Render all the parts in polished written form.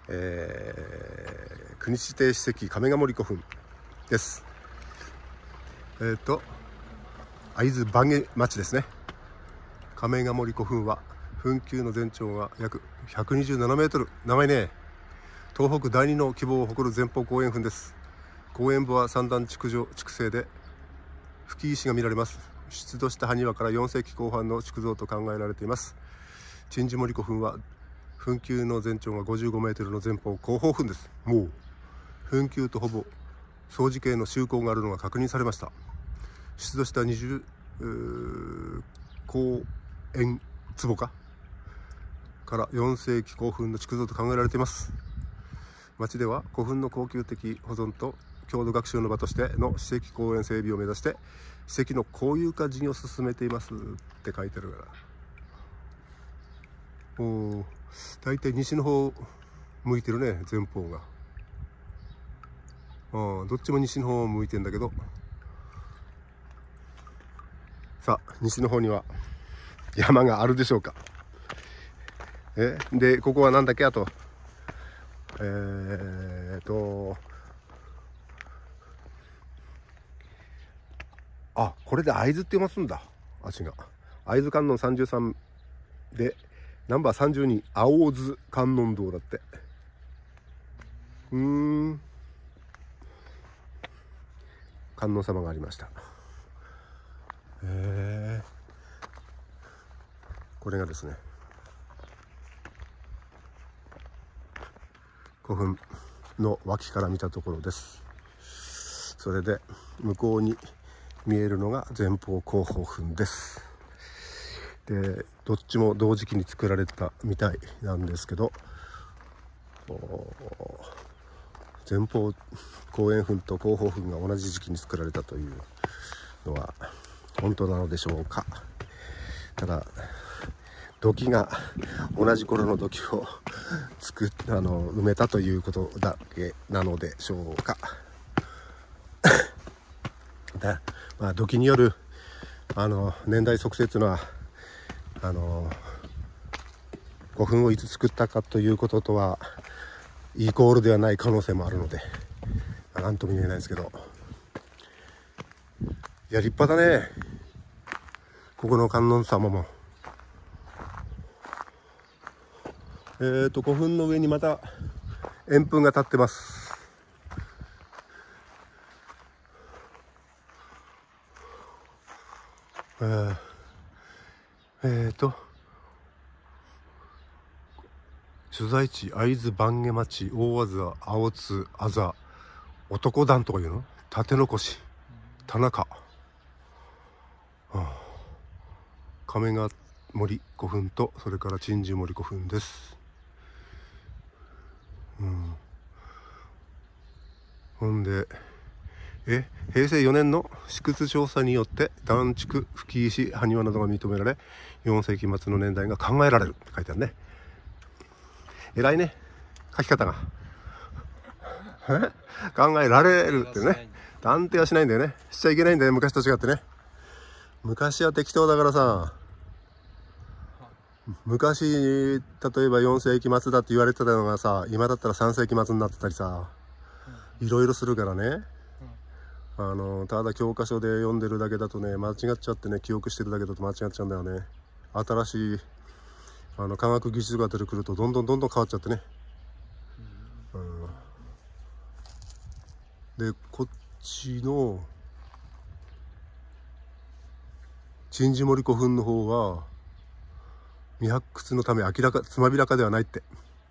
国指定史跡亀ヶ森古墳です。会津坂下町ですね。亀ヶ森古墳は墳丘の全長が約127メートル。長いね。東北第2の規模を誇る前方後円墳です。後円部は三段築成で吹き石が見られます。出土した埴輪から4世紀後半の築造と考えられています。鎮守森古墳は墳丘の全長が55メートルの前方後方墳です。もう墳丘とほぼ相似形の周口があるのが確認されました。出土した20後円壺から4世紀後墳の築造と考えられています。町では古墳の恒久的保存と郷土学習の場としての史跡公園整備を目指して史跡の公有化事業を進めていますって書いてあるから、大体西の方向いてるね、前方が。どっちも西の方向いてるんだけど、さあ西の方には山があるでしょうか。でここはなんだっけ、あとこれで会津って読ますんだ。足が会津観音33でナンバー32青津観音堂だって。観音様がありました。これがですね、古墳の脇から見たところです。それで向こうに見えるのが前方後方墳です。でどっちも同時期に作られたみたいなんですけど、前方後円墳と後方墳が同じ時期に作られたというのは本当なのでしょうか。ただ土器が同じ頃の土器を埋めたということだけなのでしょうか。土器による年代測定というのは古墳をいつ作ったかということとはイコールではない可能性もあるので何とも言えないですけど、いや立派だね、ここの観音様も。古墳の上にまた円墳が立ってます。所在地会津坂下町大字青津あざ男団とかいうの立の越田中、亀ヶ森古墳とそれから鎮守森古墳です。ほんで平成4年の試掘調査によって断築吹き石埴輪などが認められ4世紀末の年代が考えられるって書いてあるね。偉いね、書き方が考えられるってね。断定はしないんだよね。しちゃいけないんだよ、昔と違ってね。昔は適当だからさ、昔例えば4世紀末だって言われてたのがさ、今だったら3世紀末になってたりさ、いろいろするからね。ただ教科書で読んでるだけだとね、間違っちゃってね、記憶してるだけだと間違っちゃうんだよね。新しい科学技術が出てくるとどんどん変わっちゃってね。でこっちの鎮守森古墳の方は未発掘のためつまびらかではないって。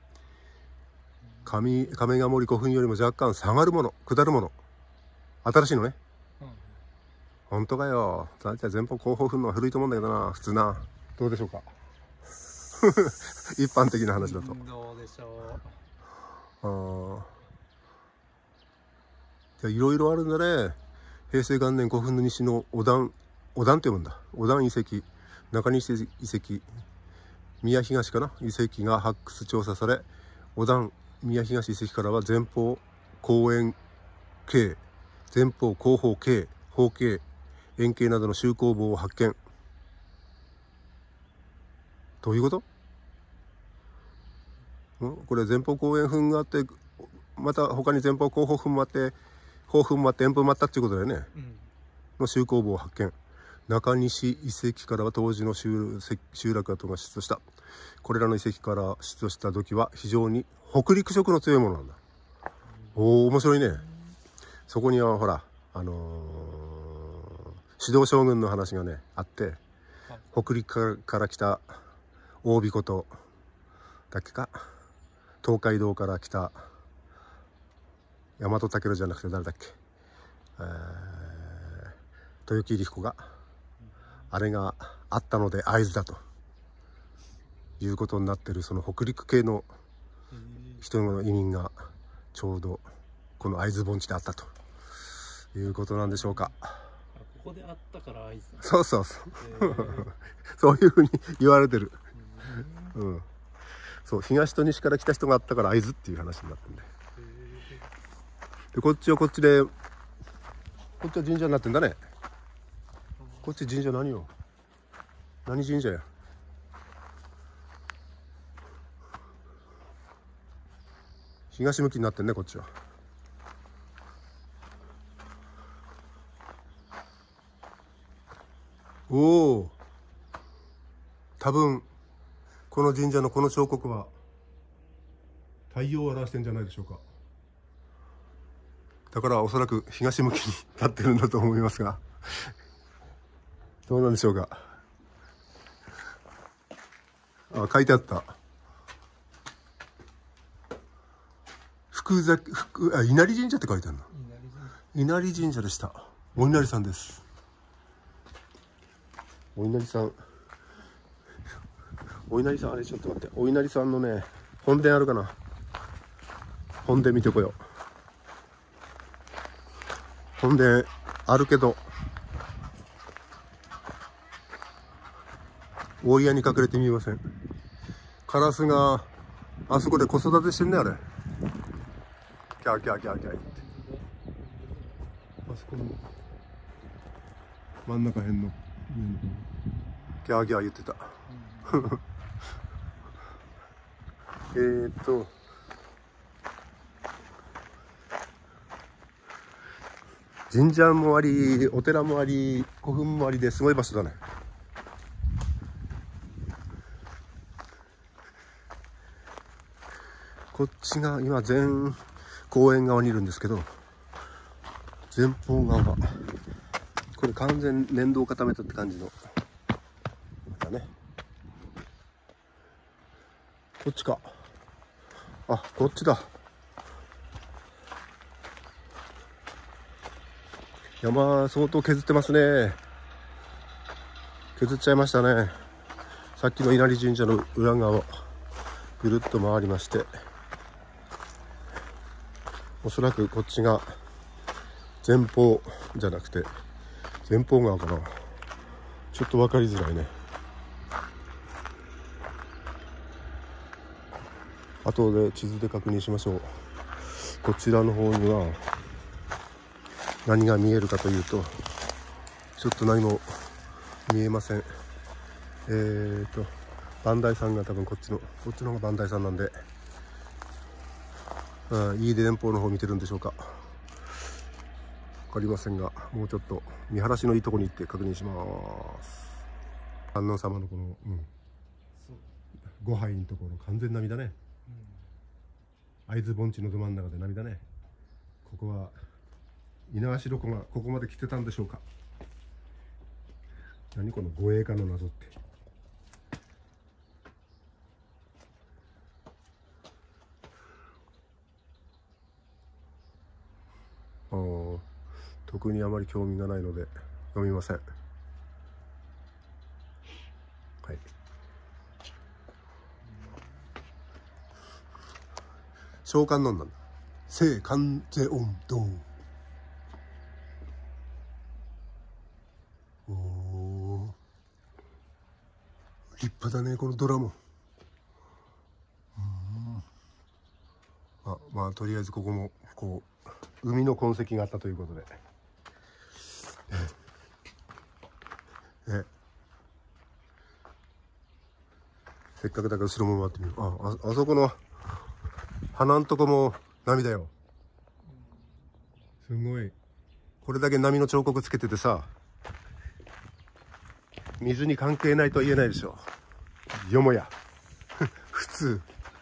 亀ヶ森古墳よりも若干下がるもの下るもの新しいのね。本当かよ。大体前方後方墳のは古いと思うんだけどな、普通な。どうでしょうか一般的な話だと。 どうでしょう。いろいろあるんだね。平成元年古墳の西のお団って読むんだ。お団遺跡、中西遺跡、宮東かな遺跡が発掘調査され、お団宮東遺跡からは前方後円形、前方後方形、方形、円形などの周口棒を発見。どういうこと？ これ前方後円墳があって、また他に前方後方墳もあって、後墳もあって円墳もあったっていうことだよね。の周口墓を発見。中西遺跡からは当時の集落跡が出土した。これらの遺跡から出土した土器は非常に北陸色の強いものなんだ。おお、面白いね。そこにはほら指導将軍の話がねあって、北陸から来た大彦とだっけか、東海道から来た大和武じゃなくて誰だっけ、豊木入彦があれがあったので会津だということになってる、その北陸系の人の移民がちょうどこの会津盆地であったということなんでしょうか。 ここであったから会津。 そうそうそうそういうふうに言われてる。そう、東と西から来た人があったから会津っていう話になってるんで。でこっちはこっちで、こっちは神社になってんだね。こっち神社何よ、何神社や。東向きになってんね、こっちは。おお、多分この神社のこの彫刻は太陽を表してんじゃないでしょうか。だからおそらく東向きになってるんだと思いますがどうなんでしょうか。あ、書いてあった。稲荷神社って書いてあるの。稲荷神社でした。お稲荷さんです。お稲荷さん、お稲荷さん、あれちょっと待って、お稲荷さんのね本殿あるかな。本殿見てこよう。本殿あるけど大家に隠れてみません。カラスがあそこで子育てしてんね、あれ。キャーキャーキャーキャー言って、あそこの真ん中辺のキャーキャー言ってた神社もあり、お寺もあり、古墳もありですごい場所だね。こっちが今全公園側にいるんですけど、前方側これ完全粘土を固めたって感じのだね。こっちか。あ、こっちだ。山相当削ってますね。削っちゃいましたね。さっきの稲荷神社の裏側をぐるっと回りまして、おそらくこっちが前方じゃなくて前方側かな。ちょっと分かりづらいね。後で地図で確認しましょう。こちらの方には何が見えるかというと、ちょっと何も見えません。磐梯山が多分こっちの方が磐梯山なんで、飯豊連峰の方見てるんでしょうか。分かりませんが、もうちょっと見晴らしのいいところに行って確認します。観音様のこの、ご拝のところ完全波だね。会津盆地のど真ん中で波だね。ここは猪苗代湖がここまで来てたんでしょうか。何この護衛艦の謎って。特にあまり興味がないので読みません。はい。召喚のんなんだ。聖観世音堂。おお、立派だねこのドラム。まあとりあえずここもこう海の痕跡があったということで、せっかくだから後ろも回ってみよう。あそこの鼻んとこも波だよ。すごい。これだけ波の彫刻つけててさ、水に関係ないとは言えないでしょ。よもや普通。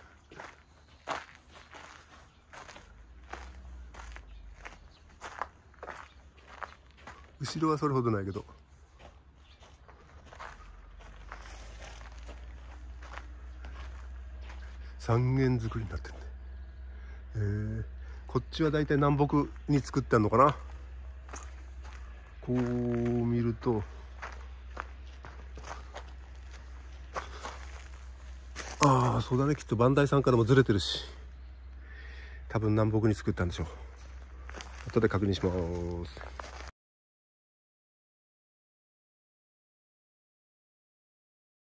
後ろはそれほどないけど、三間作りになってるね。こっちはだいたい南北に作ってあるのかな。こう見ると、ああそうだね、きっと磐梯山からもずれてるし、多分南北に作ったんでしょう。後で確認します。